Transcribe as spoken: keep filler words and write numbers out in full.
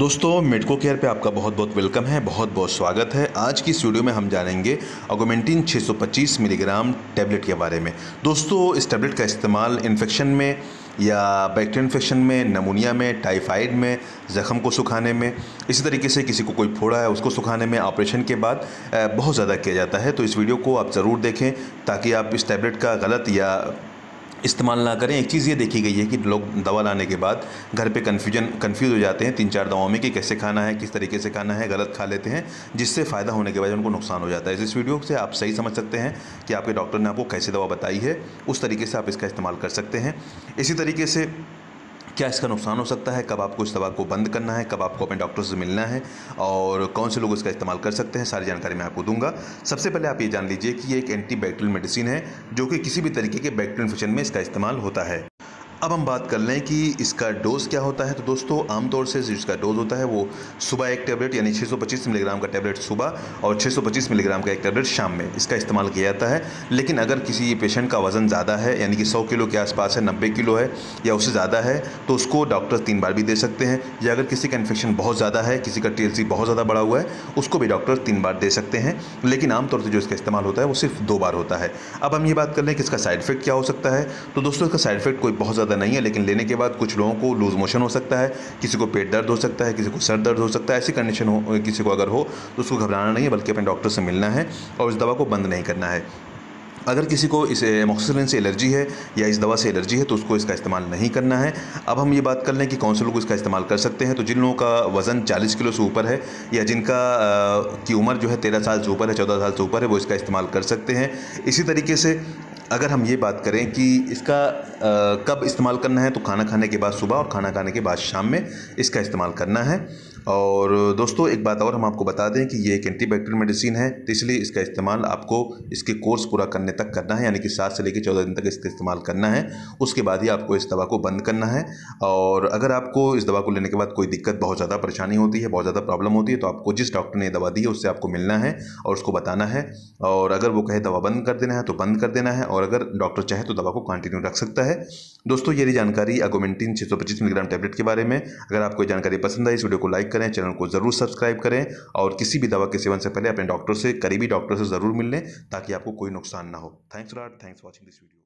दोस्तों मेडको केयर पे आपका बहुत बहुत वेलकम है, बहुत बहुत स्वागत है। आज की इस वीडियो में हम जानेंगे ऑगमेंटिन छह सौ पच्चीस मिलीग्राम टैबलेट के बारे में। दोस्तों इस टैबलेट का इस्तेमाल इन्फेक्शन में या बैक्टीरियल इन्फेक्शन में, नमूनिया में, टाइफाइड में, ज़ख़म को सुखाने में, इसी तरीके से किसी को कोई फोड़ा है उसको सुखाने में, ऑपरेशन के बाद बहुत ज़्यादा किया जाता है। तो इस वीडियो को आप ज़रूर देखें ताकि आप इस टैबलेट का गलत या इस्तेमाल ना करें। एक चीज़ ये देखी गई है कि लोग दवा लाने के बाद घर पे कन्फ्यूजन कन्फ्यूज़ हो जाते हैं तीन चार दवाओं में कि कैसे खाना है, किस तरीके से खाना है, गलत खा लेते हैं, जिससे फ़ायदा होने के बाद उनको नुकसान हो जाता है। इस वीडियो से आप सही समझ सकते हैं कि आपके डॉक्टर ने आपको कैसे दवा बताई है, उस तरीके से आप इसका इस्तेमाल कर सकते हैं। इसी तरीके से क्या इसका नुकसान हो सकता है, कब आपको इस दवा को बंद करना है, कब आपको अपने डॉक्टर से मिलना है और कौन से लोग इसका इस्तेमाल कर सकते हैं, सारी जानकारी मैं आपको दूंगा। सबसे पहले आप ये जान लीजिए कि ये एक एंटी बैक्टीरियल मेडिसिन है जो कि किसी भी तरीके के बैक्टीरियल इन्फेक्शन में इसका इस्तेमाल होता है। अब हम बात कर लें कि इसका डोज़ क्या होता है। तो दोस्तों आमतौर से जिसका डोज़ होता है वो सुबह एक टैबलेट यानी छह सौ पच्चीस मिलीग्राम का टैबलेट सुबह और छह सौ पच्चीस मिलीग्राम का एक टैबलेट शाम में इसका इस्तेमाल किया जाता है। लेकिन अगर किसी पेशेंट का वज़न ज़्यादा है यानी कि सौ किलो के आसपास है, नब्बे किलो है या उससे ज़्यादा है, तो उसको डॉक्टर तीन बार भी दे सकते हैं। या अगर किसी का इन्फेक्शन बहुत ज़्यादा है, किसी का टी एल सी बहुत ज़्यादा बढ़ा हुआ है, उसको भी डॉक्टर तीन बार दे सकते हैं। लेकिन आमतौर से जो इसका इस्तेमाल होता है वो सिर्फ दो बार होता है। अब हम ये बात कर लें कि इसका साइड इफेक्ट क्या हो सकता है। तो दोस्तों इसका साइड इफेक्ट कोई बहुत ज़्यादा नहीं है, लेकिन लेने के बाद कुछ लोगों को लूज मोशन हो सकता है, किसी को पेट दर्द हो सकता है, किसी को सर दर्द हो सकता है। ऐसी कंडीशन हो किसी को अगर हो तो उसको घबराना नहीं है, बल्कि अपने डॉक्टर से मिलना है और इस दवा को बंद नहीं करना है। अगर किसी को इस एमोक्सिसिलिन से एलर्जी है या इस दवा से एलर्जी है तो उसको इसका इस्तेमाल नहीं करना है। अब हम ये बात कर लें कि कौन से लोग इसका इस्तेमाल कर सकते हैं। तो जिन लोगों का वज़न चालीस किलो से ऊपर है या जिनका की उम्र जो है तेरह साल से ऊपर है, चौदह साल से ऊपर है, वो इसका इस्तेमाल कर सकते हैं। इसी तरीके से अगर हम ये बात करें कि इसका आ, कब इस्तेमाल करना है, तो खाना खाने के बाद सुबह और खाना खाने के बाद शाम में इसका इस्तेमाल करना है। और दोस्तों एक बात और हम आपको बता दें कि ये एक एंटीबैक्टीरियल मेडिसिन है, तो इसलिए इसका इस्तेमाल आपको इसके कोर्स पूरा करने तक करना है, यानी कि सात से लेकर चौदह दिन तक इसका इस्तेमाल करना है। उसके बाद ही आपको इस दवा को बंद करना है। और अगर आपको इस दवा को लेने के बाद कोई दिक्कत, बहुत ज़्यादा परेशानी होती है, बहुत ज़्यादा प्रॉब्लम होती है, तो आपको जिस डॉक्टर ने दवा दी है उससे आपको मिलना है और उसको बताना है। और अगर वो कहे दवा बंद कर देना है तो बंद कर देना है, और अगर डॉक्टर चाहे तो दवा को कंटिन्यू रख सकता है। दोस्तों ये जानकारी ऑगमेंटिन छह सौ पच्चीस मिलीग्राम टैबलेट के बारे में। अगर आपको ये जानकारी पसंद आई, इस वीडियो को लाइक करें, चैनल को जरूर सब्सक्राइब करें और किसी भी दवा के सेवन से पहले अपने डॉक्टर से, करीबी डॉक्टर से जरूर मिल लें ताकि आपको कोई नुकसान ना हो। Thanks lot, thanks for watching this video.